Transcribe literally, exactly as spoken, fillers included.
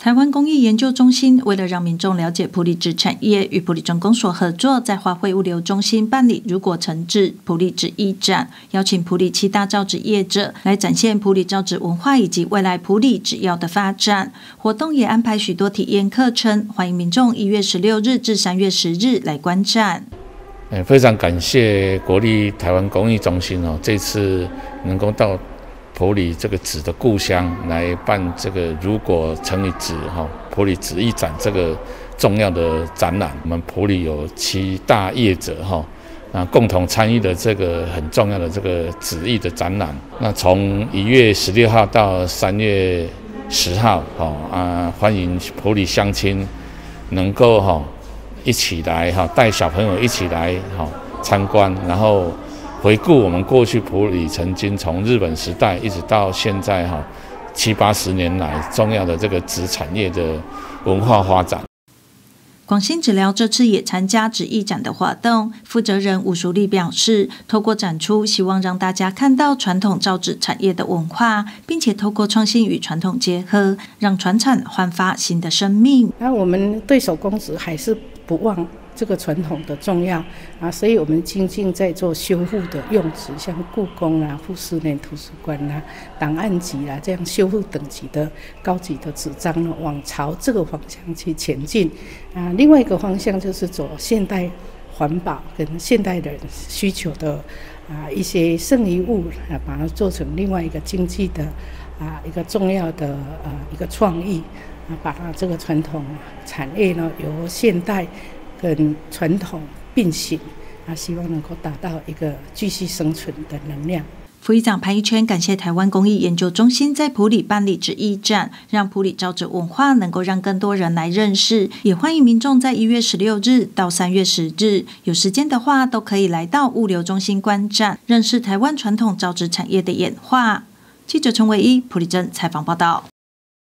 台湾工艺研究中心为了让民众了解埔里纸产业，与埔里镇公所合作，在华汇物流中心办理如果成纸埔里纸艺展，邀请埔里七大造纸业者来展现埔里造纸文化以及未来埔里纸药的发展。活动也安排许多体验课程，欢迎民众一月十六日至三月十日来观展。 非常感谢国立台湾工艺中心哦，这次能够到埔里这个纸的故乡来办这个如果成以纸哈埔里纸艺展这个重要的展览，我们埔里有七大业者哈啊共同参与的这个很重要的这个纸艺的展览。那从一月十六号到三月十号哈啊，欢迎埔里乡亲能够哈一起来哈带小朋友一起来哈参观，然后回顾我们过去埔里曾经从日本时代一直到现在哈七八十年来重要的这个纸产业的文化发展。 广兴纸疗这次也参加纸艺展的活动，负责人吴淑丽表示，透过展出，希望让大家看到传统造纸产业的文化，并且透过创新与传统结合，让传产焕发新的生命。 那我们对手工纸还是不忘这个传统的重要啊，所以我们精进在做修复的用纸，像故宫啊、富士内图书馆啊、档案集啊这样修复等级的高级的纸张呢，往朝这个方向去前进啊。另外一个方向就是走现代环保跟现代人需求的啊一些剩余物啊，把它做成另外一个经济的啊一个重要的呃一个创意啊，把它这个传统产业呢由现代跟传统并行啊，希望能够达到一个继续生存的能量。 副议长潘一圈感谢台湾工艺研究中心在埔里办理纸艺展，让埔里造纸文化能够让更多人来认识，也欢迎民众在一月十六日到三月十日有时间的话，都可以来到物流中心观展，认识台湾传统造纸产业的演化。记者陈伟一埔里镇采访报道。